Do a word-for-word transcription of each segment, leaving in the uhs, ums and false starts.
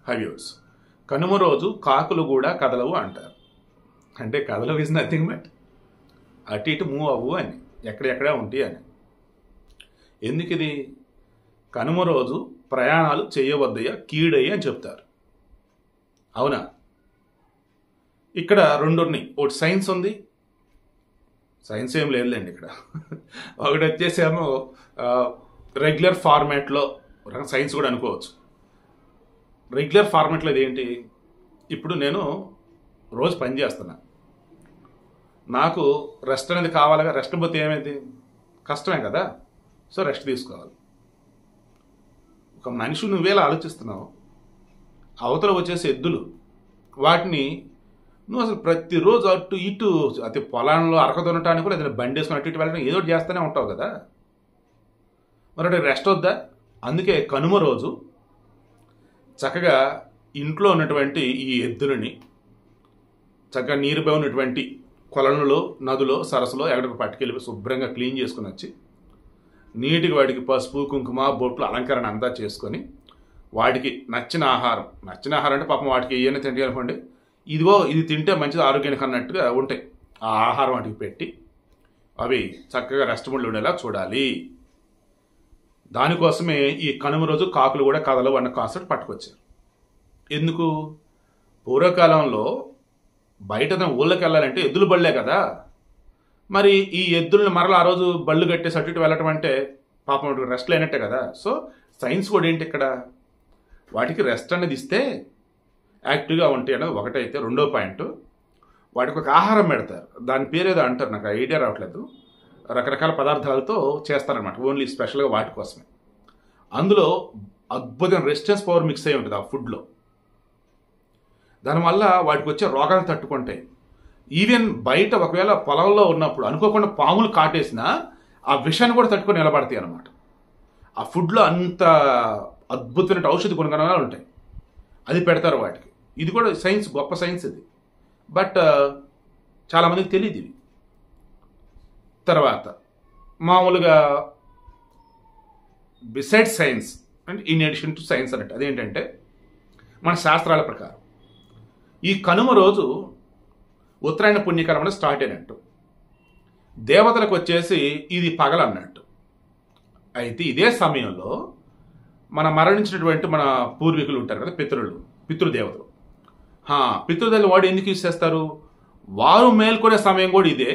హవ్యూస్ కనుమ రోజు కాకులు కూడా కదలవు అంటారు. అంటే కదలవు ఇస్ నథింగ్ బట్ అటు ఇటు మూవ్ అవ్వు అని, ఎక్కడెక్కడే ఉంటాయి అని. ఎందుకు ఇది? కనుమ రోజు ప్రయాణాలు చేయవద్దయ్యా, కీడయ్య అని చెప్తారు. అవునా? ఇక్కడ రెండు ఉన్నాయి. ఒకటి సైన్స్ ఉంది, సైన్స్ ఏం లేదులేండి ఇక్కడ. ఒకటి వచ్చేసేమో రెగ్యులర్ ఫార్మాట్లో, సైన్స్ కూడా అనుకోవచ్చు. రెగ్యులర్ ఫార్మాట్లో ఇదేంటి? ఇప్పుడు నేను రోజు పని చేస్తున్నా, నాకు రెస్ట్ అనేది కావాలిగా. రెస్ట్ పోతే ఏమైంది? కష్టమే కదా. సో రెస్ట్ తీసుకోవాలి. ఒక మనిషి నువ్వేలా ఆలోచిస్తున్నావు, అవతల వచ్చేసి ఎద్దులు, వాటిని నువ్వు అసలు ప్రతిరోజు అటు ఇటు అతి పొలంలో అరక దున్నటానికి కూడా ఏదైనా బండి వేసుకుని అటు ఇటు వెళ్ళడం ఏదో చేస్తూనే ఉంటావు కదా. మరి రెస్ట్ వద్దా? అందుకే కనుమ రోజు చక్కగా ఇంట్లో ఉన్నటువంటి ఈ ఎద్దులని చక్కగా నీరుపై ఉన్నటువంటి కొలనులో, నదులో, సరస్సులో ఎక్కడికి పట్టుకెళ్ళి శుభ్రంగా క్లీన్ చేసుకుని వచ్చి నీటికి వాటికి పసుపు, కుంకుమ, బొట్లు, అలంకరణ అంతా చేసుకొని వాటికి నచ్చిన ఆహారం, నచ్చిన ఆహారం అంటే పాపం వాటికి ఏమైనా తింటే అనుకోండి, ఇదిగో ఇది తింటే మంచిది ఆరోగ్యానికి అన్నట్టుగా ఉంటాయి. ఆ ఆహారం వాటికి పెట్టి అవి చక్కగా రెస్ట్ మూడ్లో ఉండేలా చూడాలి. దానికోసమే ఈ కనుమ రోజు కాకులు కూడా కదలవు అన్న కాన్సెప్ట్ పట్టుకొచ్చారు. ఎందుకు? పూర్వకాలంలో బయట ఊళ్ళకి వెళ్ళాలంటే ఎద్దులు బళ్ళే కదా. మరి ఈ ఎద్దులను మరలా ఆ రోజు బళ్ళు కట్టేసి అటు ఇటు వెళ్ళటం అంటే పాపం రెస్ట్ లేనట్టే కదా. సో సైన్స్ కూడా ఏంటి ఇక్కడ, వాటికి రెస్ట్ అనేది ఇస్తే యాక్టివ్గా ఉంటాయి అనేది ఒకటైతే. రెండో పాయింట్, వాటికి ఒక ఆహారం పెడతారు, దాని పేరు ఏదో అంటారు, నాకు ఐడియా రావట్లేదు. రకరకాల పదార్థాలతో చేస్తారనమాట, ఓన్లీ స్పెషల్గా వాటి కోసమే. అందులో అద్భుతం రెసిస్టెన్స్ పవర్ మిక్స్ అయి ఉంటుంది ఆ ఫుడ్లో. దానివల్ల వాటికి వచ్చే రోగాలను తట్టుకుంటాయి. ఈవెన్ బయట ఒకవేళ పొలంలో ఉన్నప్పుడు అనుకోకుండా పాములు కాటేసినా ఆ విషాన్ని కూడా తట్టుకొని నిలబడతాయి అన్నమాట. ఆ ఫుడ్లో అంత అద్భుతమైన ఔషధ గుణగణాలు ఉంటాయి. అది పెడతారు వాటికి. ఇది కూడా సైన్స్, గొప్ప సైన్స్ ఇది. బట్ చాలామందికి తెలియదు ఇవి. తర్వాత మామూలుగా బిసైడ్ సైన్స్ అంటే ఇన్ అడిషన్ టు సైన్స్ అన్నట్టు, అదేంటంటే మన శాస్త్రాల ప్రకారం ఈ కనుమ రోజు ఉత్తరాయణ పుణ్యకాలం అనేది స్టార్ట్ అయినట్టు, దేవతలకు వచ్చేసి ఇది పగలన్నట్టు. అయితే ఇదే సమయంలో మన మరణించినటువంటి మన పూర్వీకులు ఉంటారు కదా, పితరులు, పితృదేవతలు. పితృదేవతలు వాడు ఎందుకు యూజ్ చేస్తారు? వారు మేల్కొనే సమయం కూడా ఇదే,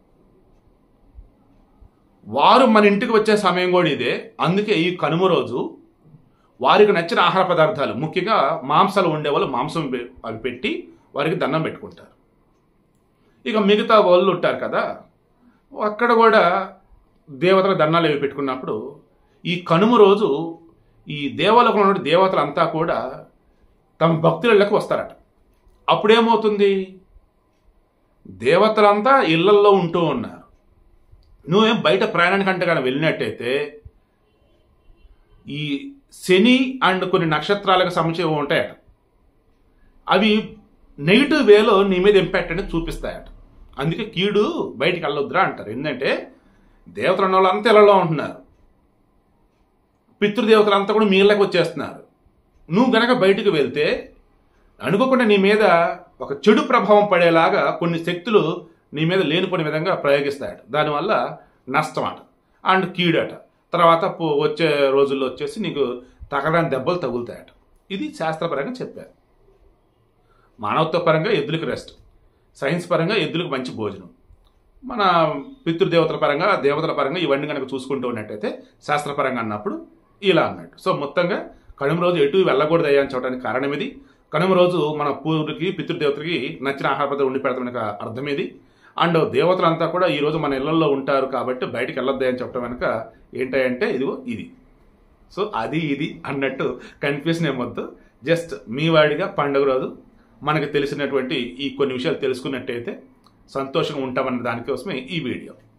వారు మన ఇంటికి వచ్చే సమయం కూడా ఇదే. అందుకే ఈ కనుమ రోజు వారికి నచ్చిన ఆహార పదార్థాలు, ముఖ్యంగా మాంసాలు ఉండేవాళ్ళు మాంసం అవి పెట్టి వారికి దండం పెట్టుకుంటారు. ఇక మిగతా వాళ్ళు ఉంటారు కదా, అక్కడ కూడా దేవతల దండాలు అవి పెట్టుకున్నప్పుడు ఈ కనుమ రోజు ఈ దేవలోకంలో ఉన్న దేవతలంతా కూడా తమ భక్తులకు వస్తారట. అప్పుడేమవుతుంది? దేవతలంతా ఇళ్లల్లో ఉంటూ ఉన్నారు, నువ్వేం బయట ప్రయాణానికంటే కానీ వెళ్ళినట్టయితే ఈ శని అండ్ కొన్ని నక్షత్రాలకు సంబంధించి ఉంటాయట, అవి నెగిటివ్ వేలో నీ మీద ఇంపాక్ట్ అనేది చూపిస్తాయట. అందుకే కీడు బయటికి వెళ్ళొద్దురా అంటారు. ఎందుకంటే దేవతలు ఉన్న వాళ్ళు అంతా ఇళ్లలో ఉంటున్నారు, పితృదేవతలంతా కూడా మీ ఇళ్ళకి వచ్చేస్తున్నారు. నువ్వు గనక బయటకు వెళ్తే అనుకోకుండా నీ మీద ఒక చెడు ప్రభావం పడేలాగా కొన్ని శక్తులు నీ మీద లేనిపోయిన విధంగా ప్రయోగిస్తాయట. దానివల్ల నష్టం అట అండ్ కీడట. తర్వాత వచ్చే రోజుల్లో వచ్చేసి నీకు తగలని దెబ్బలు తగులుతాయట. ఇది శాస్త్రపరంగా చెప్పారు. మానవత్వ పరంగా ఎద్దులకు రెస్ట్, సైన్స్ పరంగా ఎద్దులకు మంచి భోజనం, మన పితృదేవతల పరంగా, దేవతల పరంగా ఇవన్నీ కనుక చూసుకుంటూ ఉన్నట్టయితే శాస్త్రపరంగా అన్నప్పుడు ఇలా అన్నట్టు. సో మొత్తంగా కనుమ రోజు ఎటు వెళ్ళకూడదు అయ్యా అని చెప్పడానికి కారణం ఇది. కనుమ రోజు మన పూర్వుడికి, పితృదేవతలకి నచ్చిన ఆహార పదార్థాలు ఉండి పెడతామని అర్థం ఇది. అండ్ దేవతలంతా కూడా ఈరోజు మన ఇళ్లలో ఉంటారు కాబట్టి బయటికి వెళ్ళొద్దు అని చెప్పడం వెనక ఏంటంటే ఇదిగో ఇది. సో అది ఇది అన్నట్టు కన్ఫ్యూజన్ ఏమొద్దు. జస్ట్ మీ వాడిగా పండుగ రోజు మనకు తెలిసినటువంటి ఈ కొన్ని విషయాలు తెలుసుకున్నట్టయితే సంతోషంగా ఉంటామన్న దానికోసమే ఈ వీడియో.